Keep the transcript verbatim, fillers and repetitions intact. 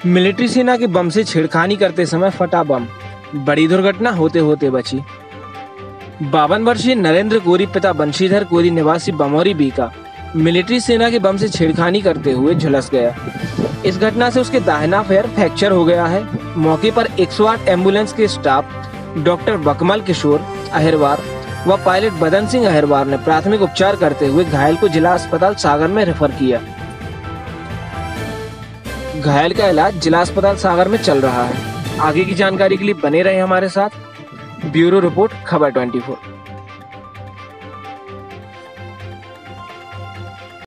Military सेना के बम से छेड़खानी करते समय फटा बम, बड़ी दुर्घटना होते होते बची। बावन वर्षीय नरेंद्र कोरी पिता बंशीधर कोरी निवासी बमौरी बीका मिलिट्री सेना के बम से छेड़खानी करते हुए झुलस गया। इस घटना से उसके दाहिना पैर फ्रैक्चर हो गया है। मौके पर एक सौ आठ एम्बुलेंस के स्टाफ डॉक्टर बकमल किशोर अहिरवार व पायलट बदन सिंह अहिरवार ने प्राथमिक उपचार करते हुए घायल को जिला अस्पताल सागर में रेफर किया। घायल का इलाज जिला अस्पताल सागर में चल रहा है। आगे की जानकारी के लिए बने रहे हमारे साथ। ब्यूरो रिपोर्ट खबर चौबीस।